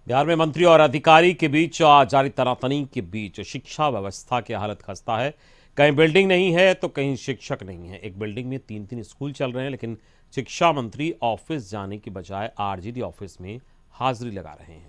बिहार में मंत्री और अधिकारी के बीच जारी तनातनी के बीच शिक्षा व्यवस्था की हालत खस्ता है। कहीं बिल्डिंग नहीं है तो कहीं शिक्षक नहीं है। एक बिल्डिंग में तीन तीन स्कूल चल रहे हैं, लेकिन शिक्षा मंत्री ऑफिस जाने की बजाय आरजेडी ऑफिस में हाजिरी लगा रहे हैं।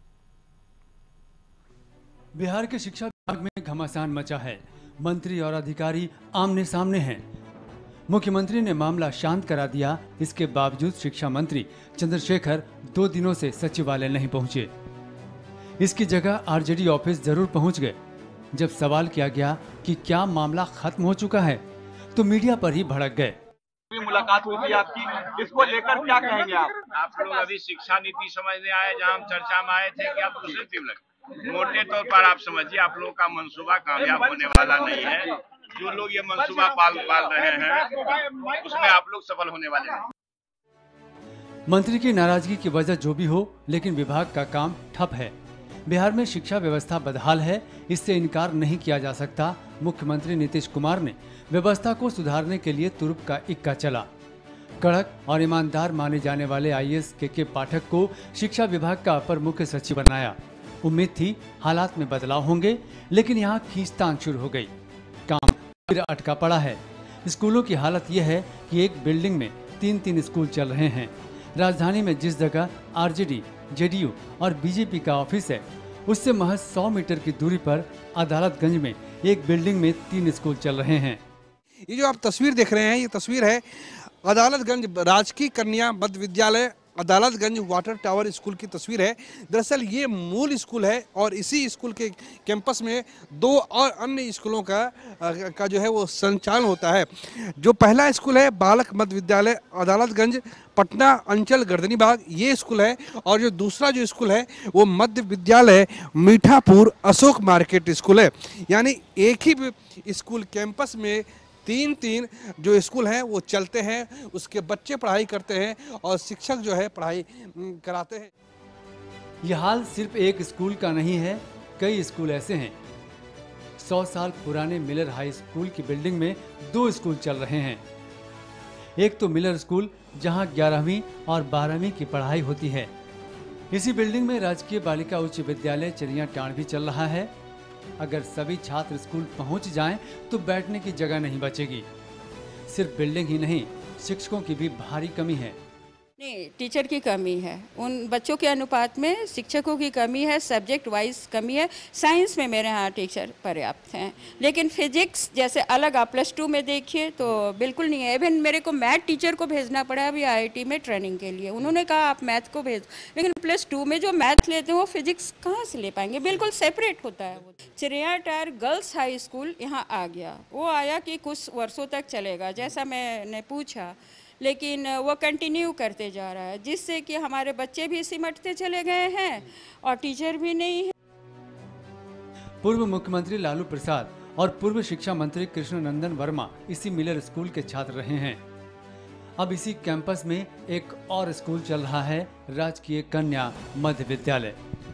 बिहार के शिक्षा विभाग में घमासान मचा है। मंत्री और अधिकारी आमने सामने हैं। मुख्यमंत्री ने मामला शांत करा दिया। इसके बावजूद शिक्षा मंत्री चंद्रशेखर 2 दिनों से सचिवालय नहीं पहुंचे। इसकी जगह आरजेडी ऑफिस जरूर पहुंच गए। जब सवाल किया गया कि क्या मामला खत्म हो चुका है, तो मीडिया पर ही भड़क गए। मुलाकात हुई थी आपकी, इसको लेकर क्या कहेंगे आप लोग अभी शिक्षा नीति समझने आए, जहां हम चर्चा में आए थे कि आप दूसरे टीम लगे। मोटे तौर पर आप समझिए, आप लोगों का मंसूबा कामयाब होने वाला नहीं है। जो लोग ये मंसूबा पाल रहे हैं, उसमें आप लोग सफल होने वाले हैं। मंत्री की नाराजगी की वजह जो भी हो, लेकिन विभाग का काम ठप है। बिहार में शिक्षा व्यवस्था बदहाल है, इससे इनकार नहीं किया जा सकता। मुख्यमंत्री नीतीश कुमार ने व्यवस्था को सुधारने के लिए तुरुप का इक्का चला। कड़क और ईमानदार माने जाने वाले आईएएस के पाठक को शिक्षा विभाग का अपर मुख्य सचिव बनाया। उम्मीद थी हालात में बदलाव होंगे, लेकिन यहाँ खींचतान शुरू हो गई। काम फिर अटका पड़ा है। स्कूलों की हालत यह है कि एक बिल्डिंग में 3-3 स्कूल चल रहे हैं। राजधानी में जिस जगह आरजेडी, जेडीयू और बीजेपी का ऑफिस है, उससे महज 100 मीटर की दूरी पर अदालतगंज में एक बिल्डिंग में 3 स्कूल चल रहे हैं। ये जो आप तस्वीर देख रहे हैं, ये तस्वीर है अदालतगंज राजकीय कन्या मध्य विद्यालय अदालतगंज वाटर टावर स्कूल की तस्वीर है। दरअसल ये मूल स्कूल है और इसी स्कूल के कैंपस में 2 और अन्य स्कूलों का जो है वो संचालन होता है। जो पहला स्कूल है बालक मध्य विद्यालय अदालतगंज पटना अंचल गर्दनीबाग, ये स्कूल है। और जो दूसरा जो स्कूल है वो मध्य विद्यालय मीठापुर अशोक मार्केट स्कूल है। यानी एक ही स्कूल कैंपस में 3-3 जो स्कूल हैं वो चलते हैं, उसके बच्चे पढ़ाई करते हैं और शिक्षक जो है पढ़ाई कराते हैं। यह हाल सिर्फ एक स्कूल का नहीं है, कई स्कूल ऐसे हैं। 100 साल पुराने मिलर हाई स्कूल की बिल्डिंग में 2 स्कूल चल रहे हैं। एक तो मिलर स्कूल, जहां 11वीं और 12वीं की पढ़ाई होती है। इसी बिल्डिंग में राजकीय बालिका उच्च विद्यालय चरिया टांड भी चल रहा है। अगर सभी छात्र स्कूल पहुंच जाएं, तो बैठने की जगह नहीं बचेगी। सिर्फ बिल्डिंग ही नहीं, शिक्षकों की भी भारी कमी है। नहीं, टीचर की कमी है। उन बच्चों के अनुपात में शिक्षकों की कमी है, सब्जेक्ट वाइज कमी है। साइंस में मेरे यहाँ टीचर पर्याप्त हैं, लेकिन फिजिक्स जैसे अलग आप +2 में देखिए तो बिल्कुल नहीं है। इवन मेरे को मैथ टीचर को भेजना पड़ा अभी आईआईटी में ट्रेनिंग के लिए। उन्होंने कहा आप मैथ को भेज, लेकिन +2 में जो मैथ लेते हैं वो फिजिक्स कहाँ से ले पाएंगे, बिल्कुल सेपरेट होता है। वो चिड़िया टायर गर्ल्स हाई स्कूल यहाँ आ गया। वो आया कि कुछ वर्षों तक चलेगा जैसा मैंने पूछा, लेकिन वो कंटिन्यू करते जा रहा है, जिससे कि हमारे बच्चे भी सिमटते चले गए हैं और टीचर भी नहीं है। पूर्व मुख्यमंत्री लालू प्रसाद और पूर्व शिक्षा मंत्री कृष्ण नंदन वर्मा इसी मिलर स्कूल के छात्र रहे हैं। अब इसी कैंपस में एक और स्कूल चल रहा है, राजकीय कन्या मध्य विद्यालय।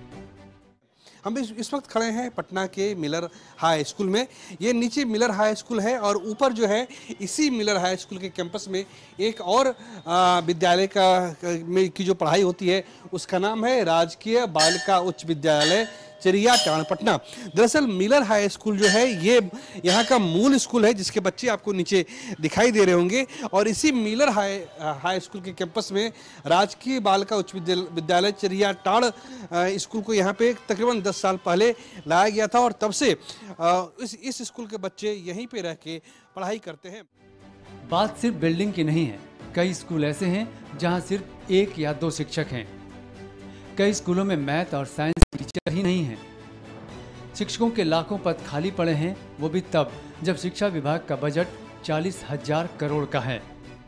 हम इस वक्त खड़े हैं पटना के मिलर हाई स्कूल में। ये नीचे मिलर हाई स्कूल है और ऊपर जो है इसी मिलर हाई स्कूल के कैंपस में एक और विद्यालय की जो पढ़ाई होती है उसका नाम है राजकीय बालिका उच्च विद्यालय चरिया टांड पटना। दरअसल मिलर हाई स्कूल जो है ये यहाँ का मूल स्कूल है, जिसके बच्चे आपको नीचे दिखाई दे रहे होंगे। और इसी मिलर हाई स्कूल के कैंपस में राजकीय बालिका उच्च विद्यालय चरिया टांड स्कूल को यहाँ पे तकरीबन 10 साल पहले लाया गया था और तब से इस स्कूल के बच्चे यहीं पे रह के पढ़ाई करते हैं। बात सिर्फ बिल्डिंग की नहीं है, कई स्कूल ऐसे हैं जहाँ सिर्फ 1 या 2 शिक्षक हैं। कई स्कूलों में मैथ और साइंस टीचर ही नहीं है। शिक्षकों के लाखों पद खाली पड़े हैं, वो भी तब जब शिक्षा विभाग का बजट 40,000 करोड़ का है।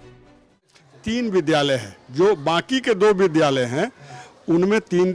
3 विद्यालय है, जो बाकी के 2 विद्यालय हैं उनमें 3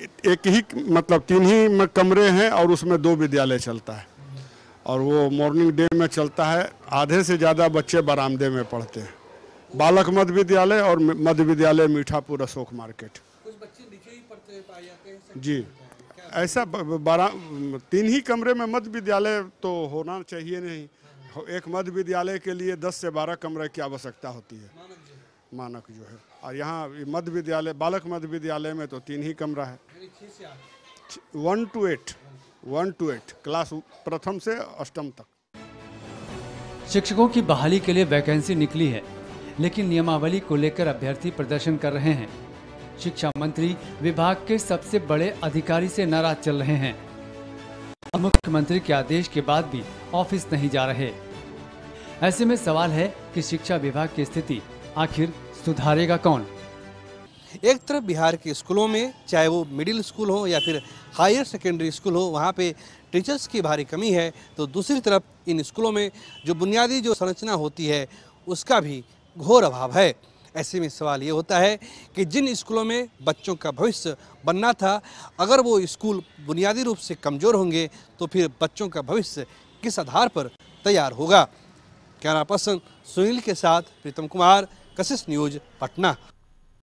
ही कमरे हैं और उसमें 2 विद्यालय चलता है और वो मॉर्निंग डे में चलता है। आधे से ज़्यादा बच्चे बरामदे में पढ़ते हैं। बालक मध्य विद्यालय और मध्य विद्यालय मीठापुर अशोक मार्केट। कुछ बच्चे नीचे ही पढ़ते पाए जाते हैं जी, ऐसा 3 ही कमरे में मध्य विद्यालय तो होना चाहिए नहीं। एक मध्य विद्यालय के लिए 10 से 12 कमरे की आवश्यकता होती है, मानक जो है। और यहाँ मध्य विद्यालय बालक मध्य विद्यालय में तो 3 ही कमरा है। 1 to 8 क्लास प्रथम से अष्टम तक। शिक्षकों की बहाली के लिए वैकेंसी निकली है, लेकिन नियमावली को लेकर अभ्यर्थी प्रदर्शन कर रहे हैं। शिक्षा मंत्री विभाग के सबसे बड़े अधिकारी से नाराज चल रहे हैं। मुख्यमंत्री के आदेश के बाद भी ऑफिस नहीं जा रहे। ऐसे में सवाल है कि शिक्षा विभाग की स्थिति आखिर सुधारेगा कौन? एक तरफ बिहार के स्कूलों में, चाहे वो मिडिल स्कूल हो या फिर हायर सेकेंडरी स्कूल हो, वहाँ पे टीचर्स की भारी कमी है, तो दूसरी तरफ इन स्कूलों में जो बुनियादी जो संरचना होती है उसका भी घोर अभाव है। ऐसे में सवाल ये होता है कि जिन स्कूलों में बच्चों का भविष्य बनना था, अगर वो स्कूल बुनियादी रूप से कमज़ोर होंगे तो फिर बच्चों का भविष्य किस आधार पर तैयार होगा। कैमरा पर्सन सुनील के साथ प्रीतम कुमार, कशिश न्यूज़, पटना।